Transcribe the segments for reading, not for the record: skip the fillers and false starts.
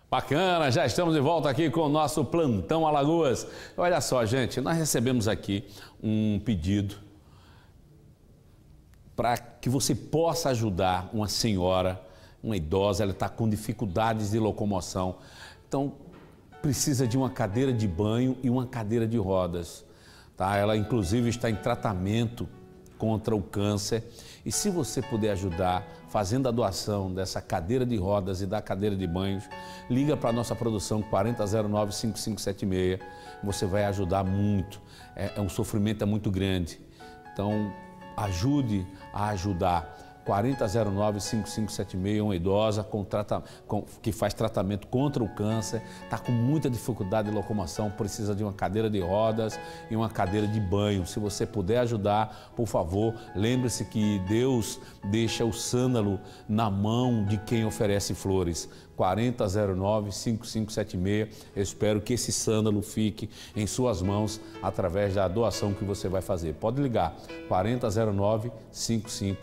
Bacana, já estamos de volta aqui com o nosso Plantão Alagoas. Olha só, gente, nós recebemos aqui um pedido para que você possa ajudar uma senhora, uma idosa, ela está com dificuldades de locomoção. Então, precisa de uma cadeira de banho e uma cadeira de rodas. Tá? Ela, inclusive, está em tratamento contra o câncer. E se você puder ajudar fazendo a doação dessa cadeira de rodas e da cadeira de banhos, liga para a nossa produção 4009-5576. Você vai ajudar muito. Um sofrimento muito grande. Então, ajude a ajudar. 4009-5576, uma idosa que faz tratamento contra o câncer, está com muita dificuldade de locomoção, precisa de uma cadeira de rodas e uma cadeira de banho. Se você puder ajudar, por favor, lembre-se que Deus deixa o sândalo na mão de quem oferece flores. 4009-5576. Eu espero que esse sândalo fique em suas mãos através da doação que você vai fazer. Pode ligar, 4009-5576.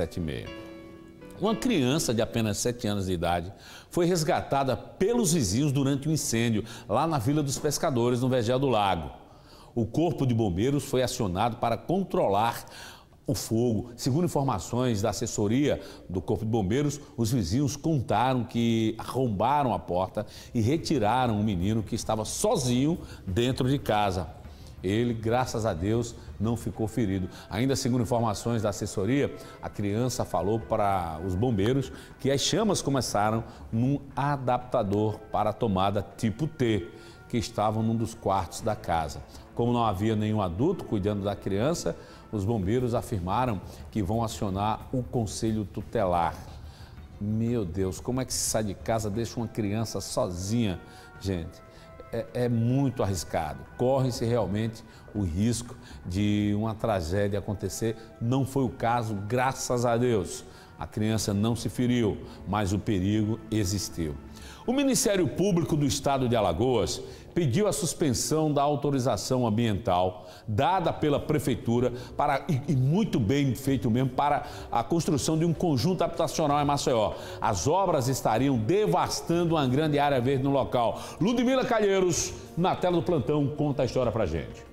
Uma criança de apenas 7 anos de idade foi resgatada pelos vizinhos durante um incêndio lá na Vila dos Pescadores, no Vergel do Lago. O Corpo de Bombeiros foi acionado para controlar o fogo. Segundo informações da assessoria do Corpo de Bombeiros, os vizinhos contaram que arrombaram a porta e retiraram um menino que estava sozinho dentro de casa. Ele, graças a Deus, não ficou ferido. Ainda segundo informações da assessoria, a criança falou para os bombeiros que as chamas começaram num adaptador para a tomada tipo T, que estava num dos quartos da casa. Como não havia nenhum adulto cuidando da criança, os bombeiros afirmaram que vão acionar o conselho tutelar. Meu Deus, como é que se sai de casa, deixa uma criança sozinha, gente? É muito arriscado. Corre-se realmente o risco de uma tragédia acontecer. Não foi o caso, graças a Deus. A criança não se feriu, mas o perigo existiu. O Ministério Público do Estado de Alagoas pediu a suspensão da autorização ambiental dada pela Prefeitura e muito bem feito mesmo, para a construção de um conjunto habitacional em Maceió. As obras estariam devastando uma grande área verde no local. Ludmila Calheiros, na tela do plantão, conta a história pra gente.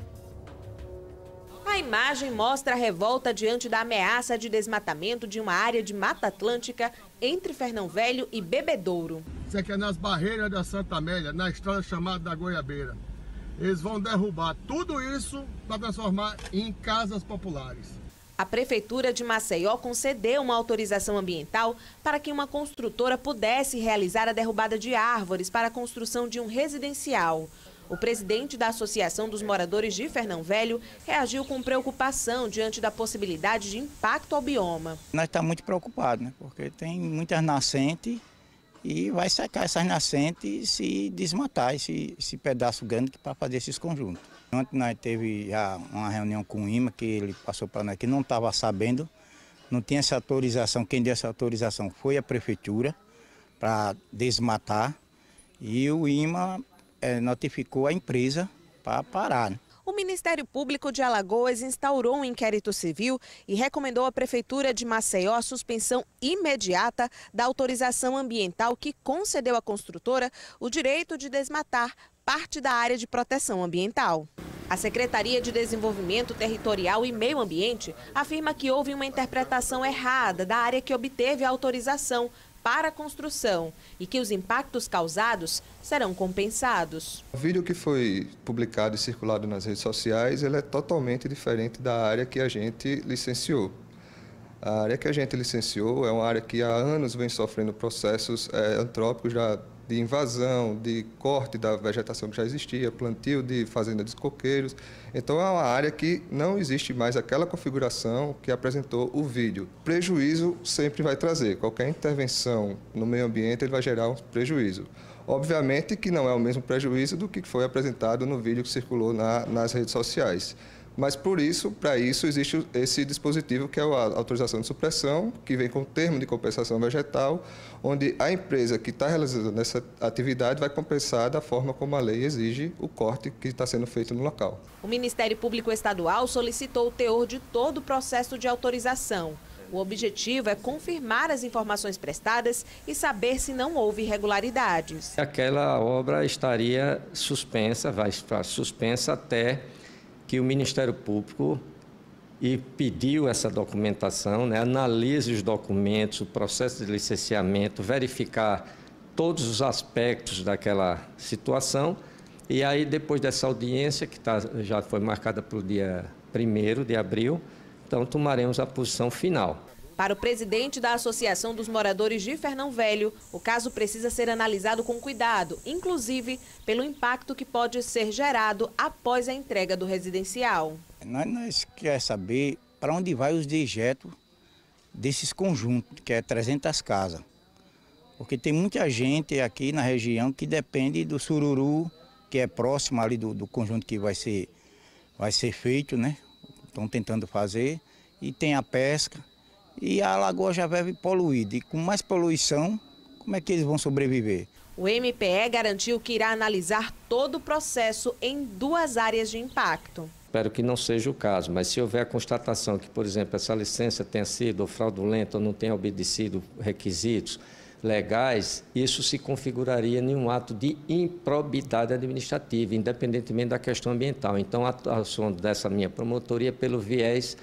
A imagem mostra a revolta diante da ameaça de desmatamento de uma área de Mata Atlântica entre Fernão Velho e Bebedouro. Isso aqui é nas barreiras da Santa Amélia, na estrada chamada da Goiabeira. Eles vão derrubar tudo isso para transformar em casas populares. A Prefeitura de Maceió concedeu uma autorização ambiental para que uma construtora pudesse realizar a derrubada de árvores para a construção de um residencial. O presidente da Associação dos Moradores de Fernão Velho reagiu com preocupação diante da possibilidade de impacto ao bioma. Nós estamos muito preocupados, né? Porque tem muitas nascentes e vai secar essas nascentes e se desmatar esse pedaço grande para fazer esses conjuntos. Ontem nós teve já uma reunião com o IMA, que ele passou para nós que não estava sabendo, não tinha essa autorização. Quem deu essa autorização foi a Prefeitura para desmatar, e o IMA notificou a empresa para parar, né? O Ministério Público de Alagoas instaurou um inquérito civil e recomendou à Prefeitura de Maceió a suspensão imediata da autorização ambiental que concedeu à construtora o direito de desmatar parte da área de proteção ambiental. A Secretaria de Desenvolvimento Territorial e Meio Ambiente afirma que houve uma interpretação errada da área que obteve a autorização para a construção e que os impactos causados serão compensados. O vídeo que foi publicado e circulado nas redes sociais, ele é totalmente diferente da área que a gente licenciou. A área que a gente licenciou é uma área que há anos vem sofrendo processos antrópicos de invasão, de corte da vegetação que já existia, plantio de fazenda de coqueiros. Então é uma área que não existe mais aquela configuração que apresentou o vídeo. Prejuízo sempre vai trazer. Qualquer intervenção no meio ambiente ele vai gerar um prejuízo. Obviamente que não é o mesmo prejuízo do que foi apresentado no vídeo que circulou nas redes sociais. Mas para isso existe esse dispositivo que é a autorização de supressão, que vem com o termo de compensação vegetal, onde a empresa que está realizando essa atividade vai compensar da forma como a lei exige o corte que está sendo feito no local. O Ministério Público Estadual solicitou o teor de todo o processo de autorização. O objetivo é confirmar as informações prestadas e saber se não houve irregularidades. Aquela obra estaria suspensa, vai estar suspensa até que o Ministério Público pediu essa documentação, né, analise os documentos, o processo de licenciamento, verificar todos os aspectos daquela situação. E aí, depois dessa audiência, que já foi marcada para o dia 1º de abril, então tomaremos a posição final. Para o presidente da Associação dos Moradores de Fernão Velho, o caso precisa ser analisado com cuidado, inclusive pelo impacto que pode ser gerado após a entrega do residencial. Nós queremos saber para onde vai os dejetos desses conjuntos, que é 300 casas. Porque tem muita gente aqui na região que depende do sururu, que é próximo ali do conjunto que vai ser feito, né? Estão tentando fazer, e tem a pesca, e a lagoa já vive poluída, e com mais poluição, como é que eles vão sobreviver? O MPE garantiu que irá analisar todo o processo em 2 áreas de impacto. Espero que não seja o caso, mas se houver a constatação que, por exemplo, essa licença tenha sido fraudulenta ou não tenha obedecido requisitos legais, isso se configuraria em um ato de improbidade administrativa, independentemente da questão ambiental. Então, a atuação dessa minha promotoria pelo viés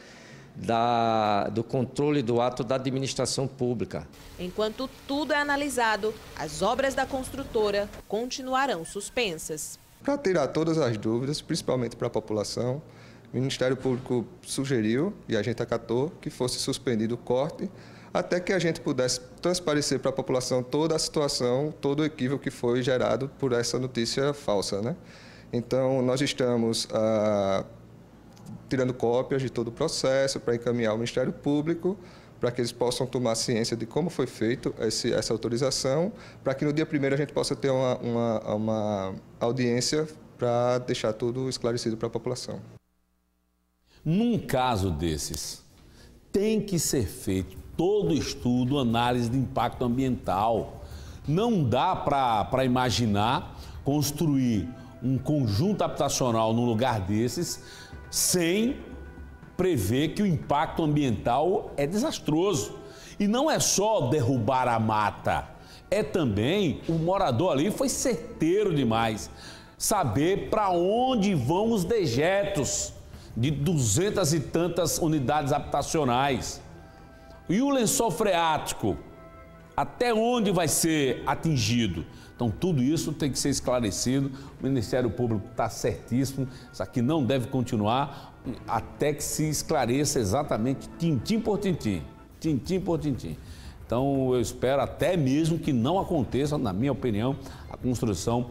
do controle do ato da administração pública. Enquanto tudo é analisado, as obras da construtora continuarão suspensas. Para tirar todas as dúvidas, principalmente para a população, o Ministério Público sugeriu, e a gente acatou, que fosse suspendido o corte, até que a gente pudesse transparecer para a população toda a situação, todo o equívoco que foi gerado por essa notícia falsa, né? Então, nós estamos tirando cópias de todo o processo para encaminhar ao Ministério Público, para que eles possam tomar ciência de como foi feito essa autorização, para que no dia 1º a gente possa ter uma audiência para deixar tudo esclarecido para a população. Num caso desses, tem que ser feito todo estudo, análise de impacto ambiental. Não dá para imaginar construir um conjunto habitacional num lugar desses sem prever que o impacto ambiental é desastroso. E não é só derrubar a mata, é também, o morador ali foi certeiro demais, saber para onde vão os dejetos de 200 e tantas unidades habitacionais. E o lençol freático, até onde vai ser atingido? Então, tudo isso tem que ser esclarecido. O Ministério Público está certíssimo. Isso aqui não deve continuar até que se esclareça exatamente tintim por tintim. Tintim por tintim. Então, eu espero até mesmo que não aconteça, na minha opinião, a construção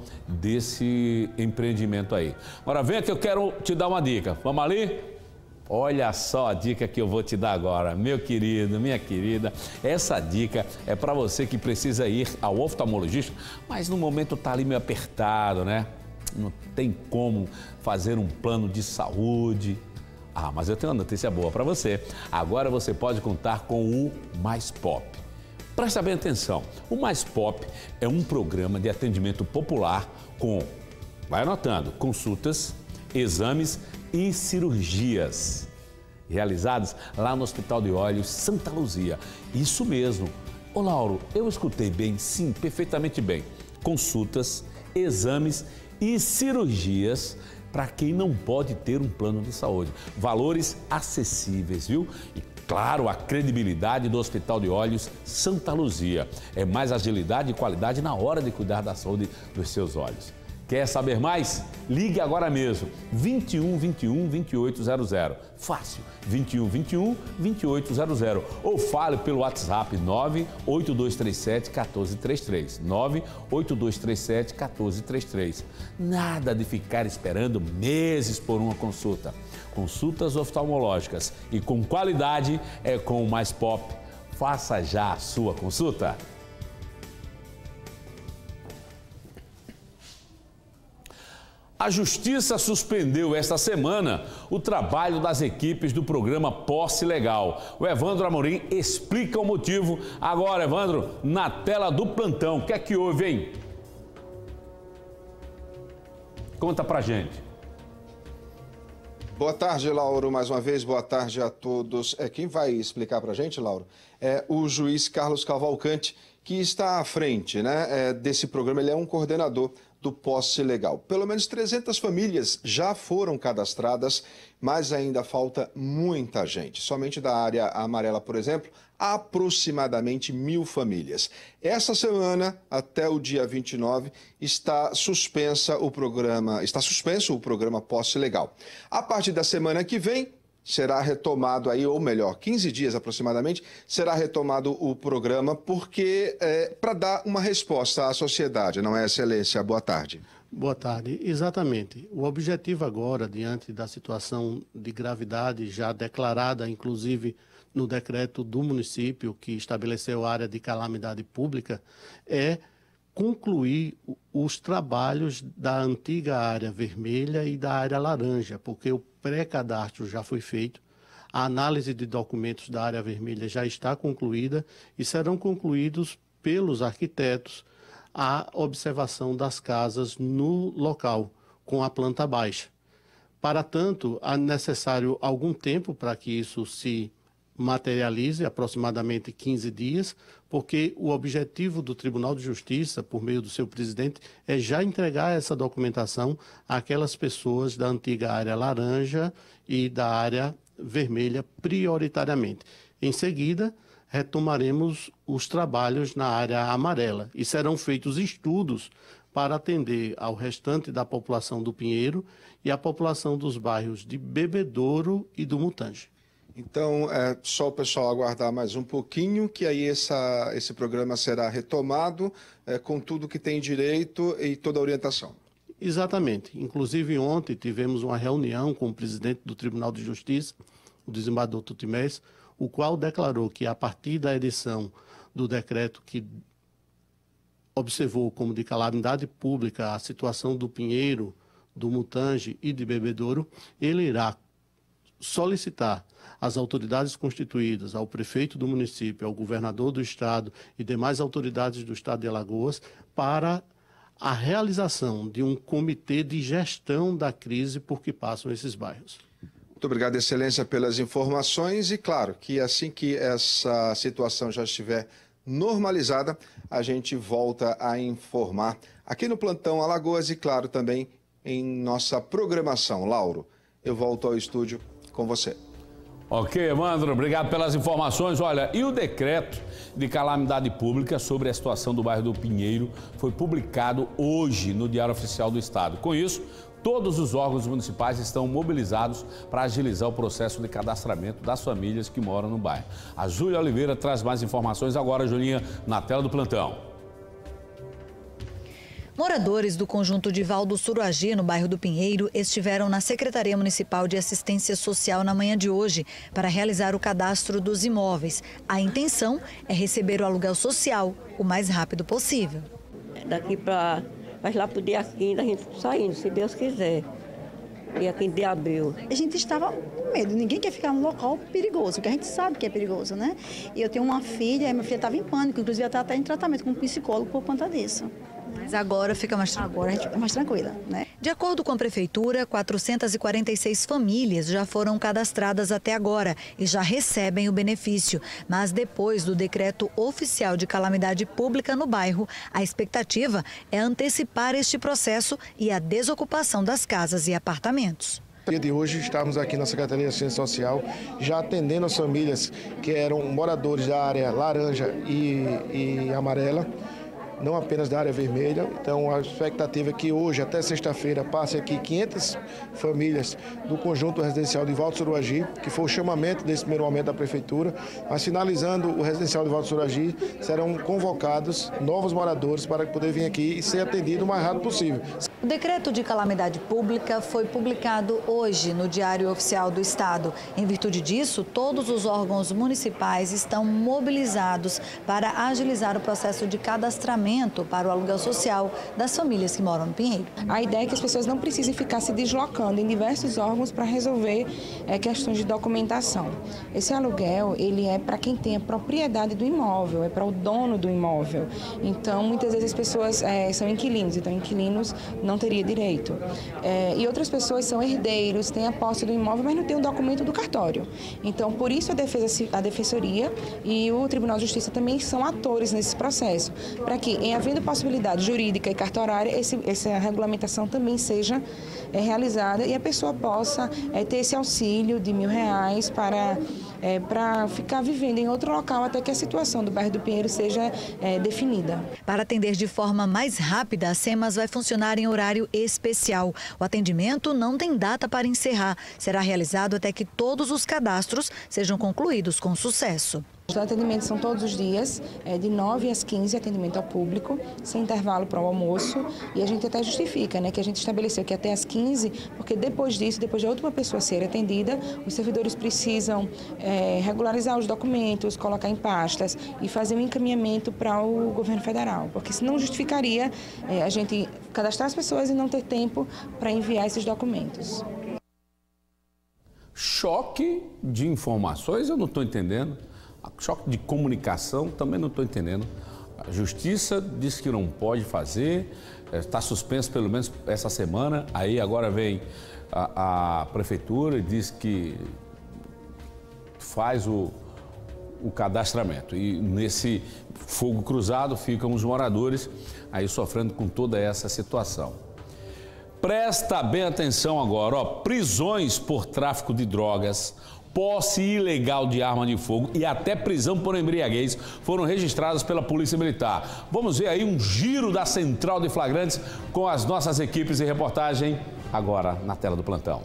desse empreendimento aí. Agora, vem que eu quero te dar uma dica. Vamos ali? Olha só a dica que eu vou te dar agora, meu querido, minha querida. Essa dica é para você que precisa ir ao oftalmologista, mas no momento está ali meio apertado, né? Não tem como fazer um plano de saúde. Ah, mas eu tenho uma notícia boa para você. Agora você pode contar com o Mais Pop. Presta bem atenção, o Mais Pop é um programa de atendimento popular com, vai anotando, consultas, exames e cirurgias realizadas lá no Hospital de Olhos Santa Luzia. Isso mesmo. Ô Lauro, eu escutei bem? Sim, perfeitamente bem. Consultas, exames e cirurgias para quem não pode ter um plano de saúde. Valores acessíveis, viu? E claro, a credibilidade do Hospital de Olhos Santa Luzia. É mais agilidade e qualidade na hora de cuidar da saúde dos seus olhos. Quer saber mais? Ligue agora mesmo, 21 21 2800. Fácil, 21 21 2800. Ou fale pelo WhatsApp 98237 1433. 98237 1433. Nada de ficar esperando meses por uma consulta. Consultas oftalmológicas e com qualidade é com o Mais Pop. Faça já a sua consulta. A Justiça suspendeu esta semana o trabalho das equipes do programa Posse Legal. O Evandro Amorim explica o motivo. Agora, Evandro, na tela do plantão, o que é que houve, hein? Conta pra gente. Boa tarde, Lauro. Mais uma vez, boa tarde a todos. Quem vai explicar para a gente, Lauro, é o juiz Carlos Cavalcante, que está à frente, né, desse programa. Ele é um coordenador do Posse Legal. Pelo menos 300 famílias já foram cadastradas, mas ainda falta muita gente. Somente da área amarela, por exemplo, aproximadamente 1.000 famílias. Essa semana, até o dia 29, está suspenso o programa Posse Legal. A partir da semana que vem, será retomado aí, ou melhor, 15 dias aproximadamente, será retomado o programa, porque para dar uma resposta à sociedade, não é, Excelência? Boa tarde. Boa tarde. Exatamente. O objetivo agora, diante da situação de gravidade já declarada, inclusive no decreto do município que estabeleceu a área de calamidade pública, é concluir os trabalhos da antiga área vermelha e da área laranja, porque o pré-cadastro já foi feito, a análise de documentos da área vermelha já está concluída e serão concluídos pelos arquitetos a observação das casas no local, com a planta baixa. Para tanto, é necessário algum tempo para que isso se materialize, aproximadamente 15 dias, porque o objetivo do Tribunal de Justiça, por meio do seu presidente, é já entregar essa documentação àquelas pessoas da antiga área laranja e da área vermelha prioritariamente. Em seguida, retomaremos os trabalhos na área amarela e serão feitos estudos para atender ao restante da população do Pinheiro e a população dos bairros de Bebedouro e do Mutange. Então, é só o pessoal aguardar mais um pouquinho, que aí esse programa será retomado com tudo que tem direito e toda a orientação. Exatamente. Inclusive, ontem tivemos uma reunião com o presidente do Tribunal de Justiça, o desembargador Tutimés, o qual declarou que, a partir da edição do decreto que observou como de calamidade pública a situação do Pinheiro, do Mutange e de Bebedouro, ele irá solicitar às autoridades constituídas, ao prefeito do município, ao governador do estado e demais autoridades do estado de Alagoas para a realização de um comitê de gestão da crise por que passam esses bairros. Muito obrigado, Excelência, pelas informações e, claro, que assim que essa situação já estiver normalizada, a gente volta a informar aqui no Plantão Alagoas e, claro, também em nossa programação. Lauro, eu volto ao estúdio com você. Ok, Evandro, obrigado pelas informações. Olha, e o decreto de calamidade pública sobre a situação do bairro do Pinheiro foi publicado hoje no Diário Oficial do Estado. Com isso, todos os órgãos municipais estão mobilizados para agilizar o processo de cadastramento das famílias que moram no bairro. A Júlia Oliveira traz mais informações agora, Julinha, na tela do plantão. Moradores do conjunto de Val do Suruagi, no bairro do Pinheiro, estiveram na Secretaria Municipal de Assistência Social na manhã de hoje para realizar o cadastro dos imóveis. A intenção é receber o aluguel social o mais rápido possível. Daqui para lá para o dia 15 a gente saindo, se Deus quiser. Dia 15 de abril. A gente estava com medo, ninguém quer ficar num local perigoso, porque a gente sabe que é perigoso, né? E eu tenho uma filha, e minha filha estava em pânico, inclusive ela está até em tratamento com um psicólogo por conta disso. Mas agora fica mais tranquila. Agora a gente fica mais tranquila, né? De acordo com a Prefeitura, 446 famílias já foram cadastradas até agora e já recebem o benefício. Mas depois do decreto oficial de calamidade pública no bairro, a expectativa é antecipar este processo e a desocupação das casas e apartamentos. No dia de hoje, estamos aqui na Secretaria de Assistência Social, já atendendo as famílias que eram moradores da área laranja e amarela, não apenas da área vermelha. Então, a expectativa é que hoje, até sexta-feira, passe aqui 500 famílias do conjunto residencial de Val do Suruagi, que foi o chamamento desse primeiro momento da Prefeitura. Mas, finalizando o residencial de Val do Suruagi, serão convocados novos moradores para poder vir aqui e ser atendido o mais rápido possível. O decreto de calamidade pública foi publicado hoje no Diário Oficial do Estado. Em virtude disso, todos os órgãos municipais estão mobilizados para agilizar o processo de cadastramento financiamento para o aluguel social das famílias que moram no Pinheiro. A ideia é que as pessoas não precisem ficar se deslocando em diversos órgãos para resolver questões de documentação. Esse aluguel, ele é para quem tem a propriedade do imóvel, é para o dono do imóvel. Então, muitas vezes as pessoas são inquilinos, então inquilinos não teria direito. E outras pessoas são herdeiros, têm a posse do imóvel, mas não tem o documento do cartório. Então, por isso a Defensoria e o Tribunal de Justiça também são atores nesse processo, para que, em havendo possibilidade jurídica e cartorária, essa regulamentação também seja realizada e a pessoa possa ter esse auxílio de R$1.000 para ficar vivendo em outro local até que a situação do bairro do Pinheiro seja definida. Para atender de forma mais rápida, a SEMAS vai funcionar em horário especial. O atendimento não tem data para encerrar. Será realizado até que todos os cadastros sejam concluídos com sucesso. Os atendimentos são todos os dias, de 9 às 15, atendimento ao público, sem intervalo para o almoço. E a gente até justifica, que a gente estabeleceu que até às 15, porque depois disso, depois de a última pessoa ser atendida, os servidores precisam regularizar os documentos, colocar em pastas e fazer um encaminhamento para o governo federal. Porque senão justificaria a gente cadastrar as pessoas e não ter tempo para enviar esses documentos. Choque de informações, eu não estou entendendo. Choque de comunicação, também não estou entendendo. A Justiça diz que não pode fazer, está suspenso pelo menos essa semana. Aí agora vem a Prefeitura e diz que faz o cadastramento. E nesse fogo cruzado ficam os moradores aí sofrendo com toda essa situação. Presta bem atenção agora, prisões por tráfico de drogas, posse ilegal de arma de fogo e até prisão por embriaguez foram registradas pela Polícia Militar. Vamos ver aí um giro da Central de Flagrantes com as nossas equipes de reportagem agora na tela do plantão.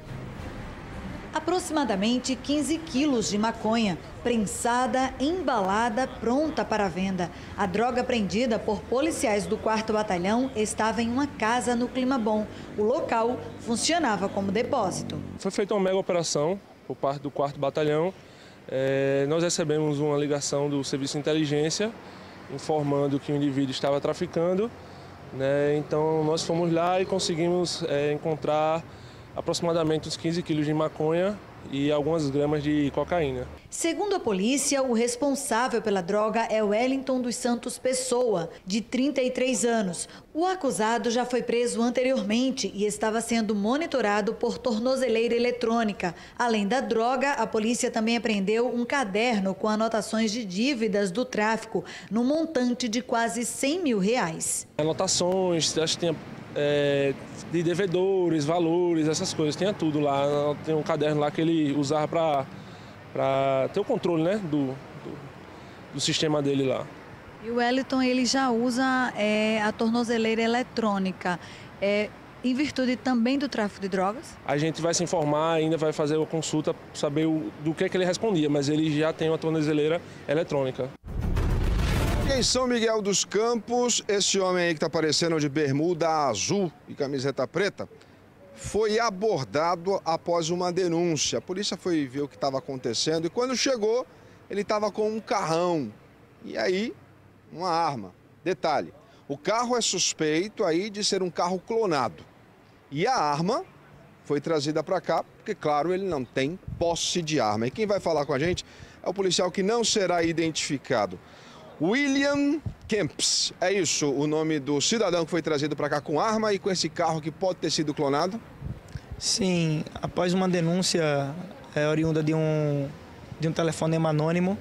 Aproximadamente 15 quilos de maconha, prensada, embalada, pronta para venda. A droga apreendida por policiais do 4º Batalhão estava em uma casa no Clima Bom. O local funcionava como depósito. Foi feita uma mega operação por parte do 4º Batalhão. Nós recebemos uma ligação do Serviço de Inteligência informando que o indivíduo estava traficando. Então nós fomos lá e conseguimos encontrar aproximadamente uns 15 quilos de maconha e algumas gramas de cocaína. Segundo a polícia, o responsável pela droga é Wellington dos Santos Pessoa, de 33 anos. O acusado já foi preso anteriormente e estava sendo monitorado por tornozeleira eletrônica. Além da droga, a polícia também apreendeu um caderno com anotações de dívidas do tráfico, no montante de quase R$100 mil. Anotações, acho que tinha de devedores, valores, essas coisas, tinha tudo lá. Tem um caderno lá que ele usava para ter o controle, do sistema dele lá. E o Wellington, ele já usa a tornozeleira eletrônica, em virtude também do tráfico de drogas? A gente vai se informar, ainda vai fazer uma consulta para saber do que ele respondia, mas ele já tem uma tornozeleira eletrônica. Em São Miguel dos Campos, esse homem aí que está aparecendo de bermuda azul e camiseta preta foi abordado após uma denúncia. A polícia foi ver o que estava acontecendo e quando chegou, ele estava com um carrão e aí uma arma. Detalhe, o carro é suspeito aí de ser um carro clonado e a arma foi trazida para cá porque, claro, ele não tem posse de arma. E quem vai falar com a gente é o policial que não será identificado. William Kemps, é isso o nome do cidadão que foi trazido para cá com arma e com esse carro que pode ter sido clonado? Sim, após uma denúncia oriunda de um telefonema anônimo,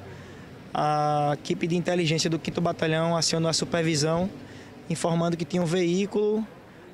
a equipe de inteligência do 5º Batalhão acionou a supervisão, informando que tinha um veículo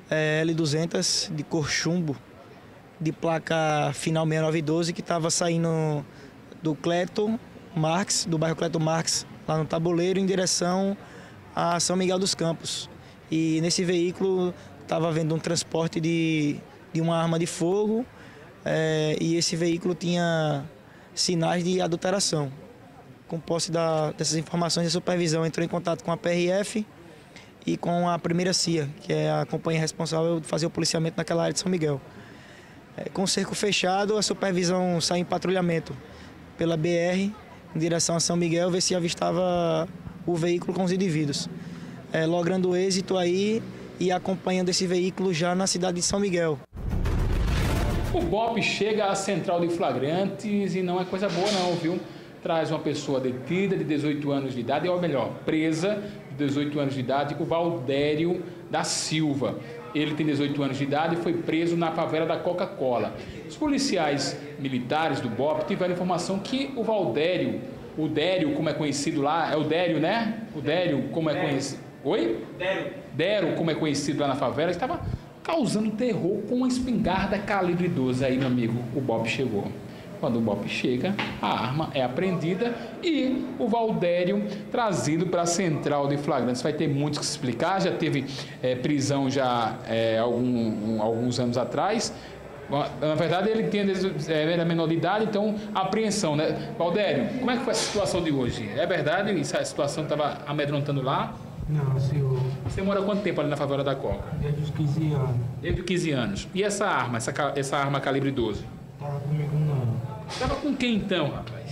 L200 de cor chumbo, de placa final 6912, que estava saindo do Cleto Marx, do bairro Cleto Marx, lá no Tabuleiro, em direção a São Miguel dos Campos. E nesse veículo estava havendo um transporte de uma arma de fogo e esse veículo tinha sinais de adulteração. Com posse dessas informações, a supervisão entrou em contato com a PRF e com a primeira CIA, que é a companhia responsável de fazer o policiamento naquela área de São Miguel. Com o cerco fechado, a supervisão saiu em patrulhamento pela BR, em direção a São Miguel, ver se avistava o veículo com os indivíduos. logrando êxito aí e acompanhando esse veículo já na cidade de São Miguel. O BOPE chega à central de flagrantes e não é coisa boa não, viu? Traz uma pessoa detida de 18 anos de idade, ou melhor, presa de 18 anos de idade, o Valdério da Silva. Ele tem 18 anos de idade e foi preso na favela da Coca-Cola. Os policiais militares do BOPE tiveram informação que o Valdério, o Dério, como é conhecido lá, é o Dério, né? O Dério, como é conhecido... Oi? Dério, como é conhecido lá na favela, estava causando terror com uma espingarda calibre 12. Aí, meu amigo, o BOPE chegou. Quando o BOPE chega, a arma é apreendida e o Valdério trazido para a central de flagrantes. Vai ter muito que explicar, já teve prisão já alguns anos atrás. Na verdade, ele era menor de idade, então apreensão, né? Valdério, como é que foi a situação de hoje? É verdade que essa situação estava amedrontando lá? Não, senhor. Você mora quanto tempo ali na favela da Coca? Desde os 15 anos. Desde os 15 anos. E essa arma, essa arma calibre 12? Estava comigo não. Estava com quem então, rapaz?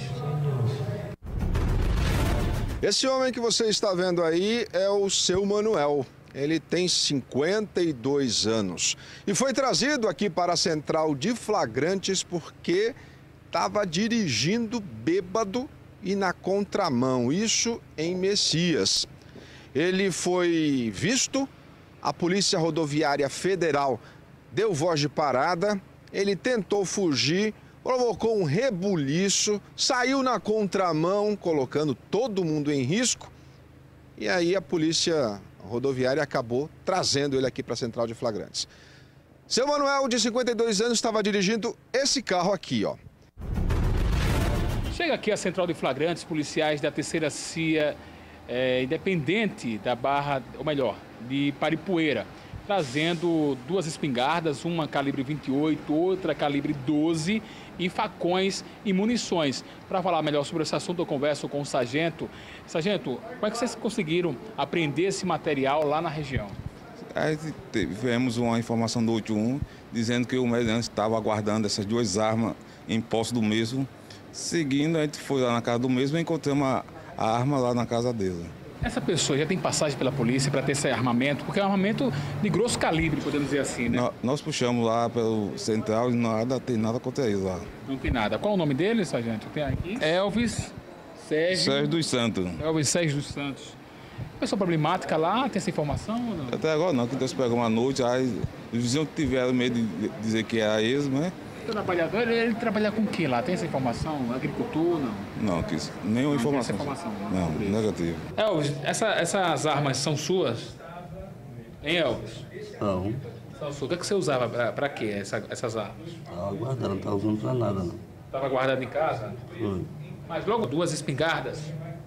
Esse homem que você está vendo aí é o seu Manuel. Ele tem 52 anos e foi trazido aqui para a central de flagrantes porque estava dirigindo bêbado e na contramão, isso em Messias. Ele foi visto, a Polícia Rodoviária Federal deu voz de parada, ele tentou fugir, provocou um rebuliço, saiu na contramão, colocando todo mundo em risco, e aí a Polícia Rodoviária acabou trazendo ele aqui para a central de flagrantes. Seu Manuel, de 52 anos, estava dirigindo esse carro aqui, ó. Chega aqui a central de flagrantes, policiais da terceira CIA independente da Barra, ou melhor, de Paripueira, trazendo duas espingardas, uma calibre 28, outra calibre 12 e facões e munições. Para falar melhor sobre esse assunto, eu converso com o sargento. Sargento, como é que vocês conseguiram apreender esse material lá na região? Aí tivemos uma informação do 81 dizendo que o meliante estava aguardando essas duas armas em posse do mesmo. Seguindo, a gente foi lá na casa do mesmo e encontramos a arma lá na casa dele. Essa pessoa já tem passagem pela polícia para ter esse armamento? Porque é um armamento de grosso calibre, podemos dizer assim, né? Nós puxamos lá pelo central e nada, tem nada contra ele lá. Não tem nada. Qual o nome dele, sargento? Tem aqui? Elvis Sérgio dos Santos. Elvis Sérgio dos Santos. Pessoa problemática lá, tem essa informação ou não? Até agora não, que Deus pegou uma noite, aí os vizinhos tiveram medo de dizer que era eles, né? O trabalhador, ele trabalha com o que lá? Tem essa informação? Agricultura, não? Não, nenhuma informação. Tem essa informação, não, negativo. Elvis, essas armas são suas? Hein, Elvis? Não. São suas. O que, é que você usava para quê, essas armas? Estava guardando, não estava usando para nada, não. Estava guardado em casa? Foi. Mas logo duas espingardas?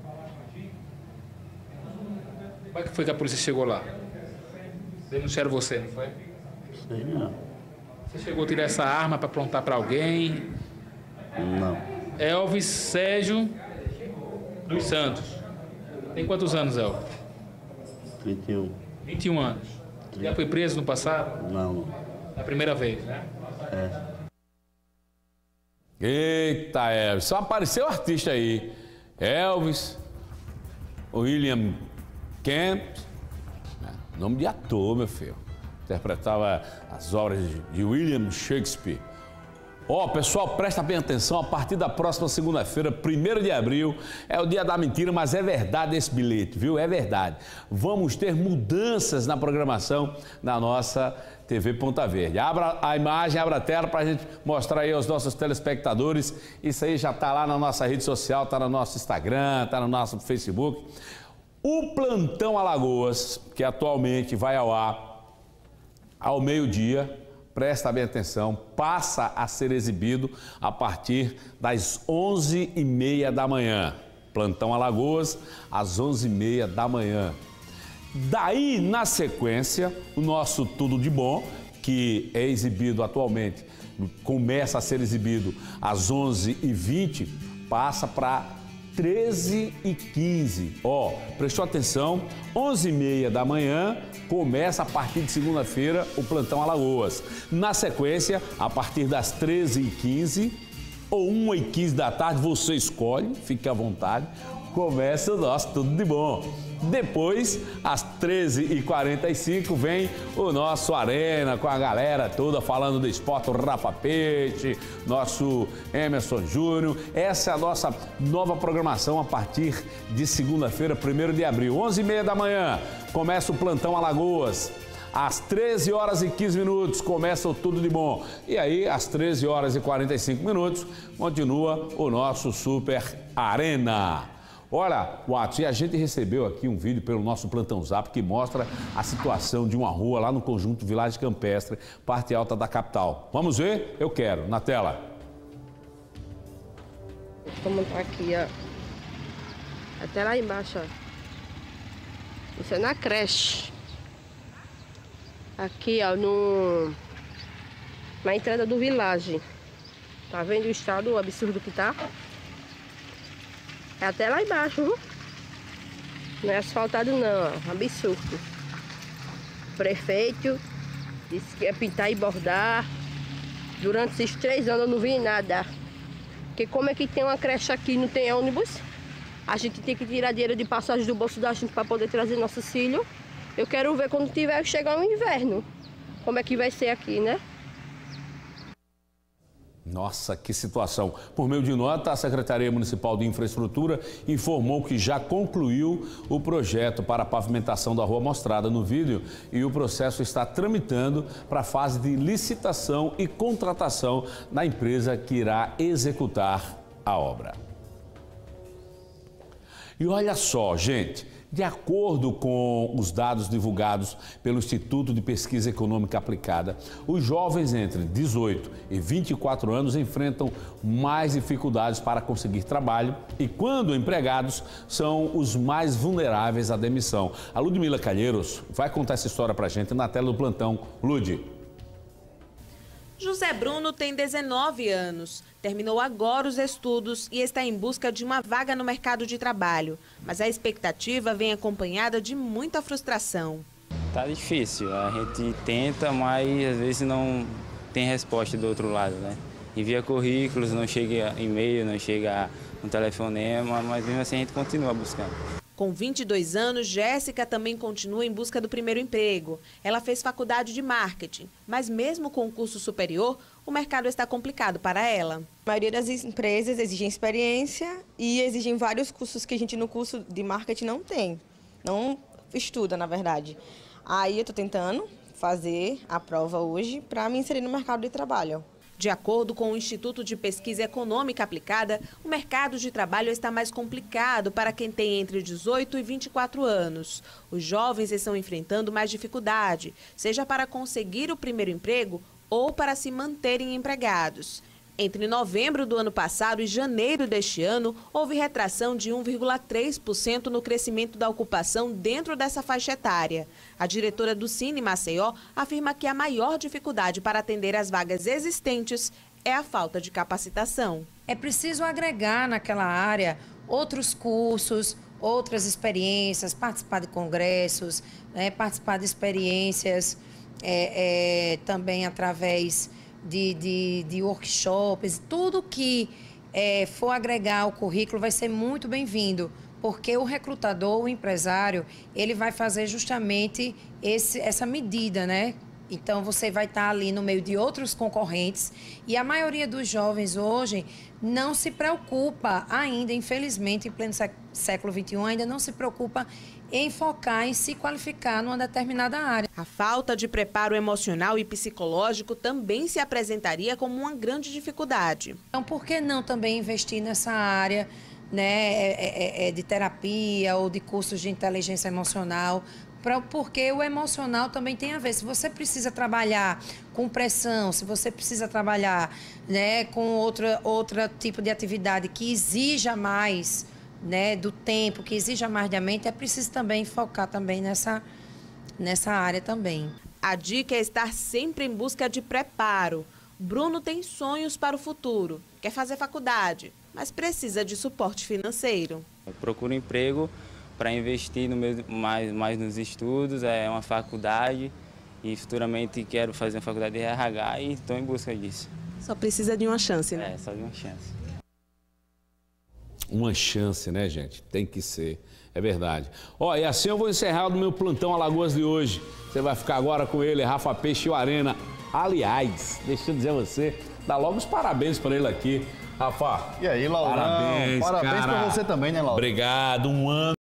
Como é que foi que a polícia chegou lá? Denunciaram você, não foi? Sei não. Você chegou a tirar essa arma para aprontar para alguém? Não. Elvis Sérgio dos Santos. Tem quantos anos, Elvis? 21. 21 anos. Já foi preso no passado? Não. É a primeira vez, né? Eita, Elvis. Só apareceu o artista aí. Elvis, William Kemp. Nome de ator, meu filho. Interpretava as obras de William Shakespeare. Ó, pessoal, presta bem atenção, a partir da próxima segunda-feira, 1º de abril, é o dia da mentira, mas é verdade esse bilhete, viu? É verdade. Vamos ter mudanças na programação da nossa TV Ponta Verde. Abra a imagem, abra a tela para a gente mostrar aí aos nossos telespectadores. Isso aí já está lá na nossa rede social, está no nosso Instagram, está no nosso Facebook. O Plantão Alagoas, que atualmente vai ao ar ao meio-dia, presta bem atenção, passa a ser exibido a partir das 11h30 da manhã. Plantão Alagoas, às 11h30 da manhã. Daí, na sequência, o nosso Tudo de Bom, que é exibido atualmente, começa a ser exibido às 11h20, passa para 13h15. Ó, prestou atenção, 11h30 da manhã, começa a partir de segunda-feira o Plantão Alagoas. Na sequência, a partir das 13h15 ou 1h15 da tarde, você escolhe, fique à vontade, começa o nosso Tudo de Bom. Depois, às 13h45, vem o nosso Arena com a galera toda falando do esporte, o Rafa Peixe, nosso Emerson Júnior. Essa é a nossa nova programação a partir de segunda-feira, 1º de abril, 11h30 da manhã. Começa o Plantão Alagoas. Às 13h15 começa o Tudo de Bom. E aí, às 13h45, continua o nosso Super Arena. Olha, Watson, e a gente recebeu aqui um vídeo pelo nosso Plantão Zap que mostra a situação de uma rua lá no conjunto Village Campestre, parte alta da capital. Vamos ver? Eu quero. Na tela. Vou montar aqui, ó. Até lá embaixo, ó. Isso é na creche. Aqui, ó, na entrada do Village. Tá vendo o estado absurdo que tá? É até lá embaixo, viu? Não é asfaltado não, ó. Absurdo. O prefeito disse que ia pintar e bordar. Durante esses 3 anos eu não vi nada. Porque como é que tem uma creche aqui e não tem ônibus? A gente tem que tirar dinheiro de passagem do bolso da gente para poder trazer nossos filhos. Eu quero ver quando tiver chegar o inverno. Como é que vai ser aqui, né? Nossa, que situação. Por meio de nota, a Secretaria Municipal de Infraestrutura informou que já concluiu o projeto para a pavimentação da rua mostrada no vídeo e o processo está tramitando para a fase de licitação e contratação da empresa que irá executar a obra. E olha só, gente, de acordo com os dados divulgados pelo Instituto de Pesquisa Econômica Aplicada, os jovens entre 18 e 24 anos enfrentam mais dificuldades para conseguir trabalho e, quando empregados, são os mais vulneráveis à demissão. A Ludmila Calheiros vai contar essa história para a gente na tela do plantão. Lud. José Bruno tem 19 anos, terminou agora os estudos e está em busca de uma vaga no mercado de trabalho. Mas a expectativa vem acompanhada de muita frustração. Tá difícil, a gente tenta, mas às vezes não tem resposta do outro lado, né? Envia currículos, não chega e-mail, não chega um telefonema, mas mesmo assim a gente continua buscando. Com 22 anos, Jéssica também continua em busca do primeiro emprego. Ela fez faculdade de marketing, mas mesmo com o curso superior, o mercado está complicado para ela. A maioria das empresas exigem experiência e exigem vários cursos que a gente no curso de marketing não tem, não estuda, na verdade. Aí eu estou tentando fazer a prova hoje para me inserir no mercado de trabalho. De acordo com o Instituto de Pesquisa Econômica Aplicada, o mercado de trabalho está mais complicado para quem tem entre 18 e 24 anos. Os jovens estão enfrentando mais dificuldade, seja para conseguir o primeiro emprego ou para se manterem empregados. Entre novembro do ano passado e janeiro deste ano, houve retração de 1,3% no crescimento da ocupação dentro dessa faixa etária. A diretora do Cine Maceió afirma que a maior dificuldade para atender as vagas existentes é a falta de capacitação. É preciso agregar naquela área outros cursos, outras experiências, participar de congressos, participar de experiências também através de workshops. Tudo que for agregar ao currículo vai ser muito bem-vindo, porque o recrutador, o empresário, ele vai fazer justamente essa medida, né? Então, você vai estar ali no meio de outros concorrentes e a maioria dos jovens hoje não se preocupa ainda, infelizmente, em pleno século XXI, ainda não se preocupa em focar, em se qualificar numa determinada área. A falta de preparo emocional e psicológico também se apresentaria como uma grande dificuldade. Então, por que não também investir nessa área, né, de terapia ou de cursos de inteligência emocional? Porque o emocional também tem a ver. Se você precisa trabalhar com pressão, se você precisa trabalhar, né, com outro tipo de atividade que exija mais, né, do tempo, que exija mais da mente, é preciso também focar também nessa área também. A dica é estar sempre em busca de preparo. Bruno tem sonhos para o futuro, quer fazer faculdade, mas precisa de suporte financeiro. Eu procuro emprego para investir mais nos estudos, é uma faculdade e futuramente quero fazer uma faculdade de RH e estou em busca disso. Só precisa de uma chance, né? Só de uma chance. uma chance, né, gente? Tem que ser. É verdade. Ó, e assim eu vou encerrar o meu plantão Alagoas de hoje. Você vai ficar agora com ele, Rafa Peixe e o Arena. Aliás, deixa eu dizer a você, dá logo os parabéns para ele aqui. Rafa. E aí, Laurão? Parabéns Parabéns para você também, né, Laurão? Obrigado, um ano.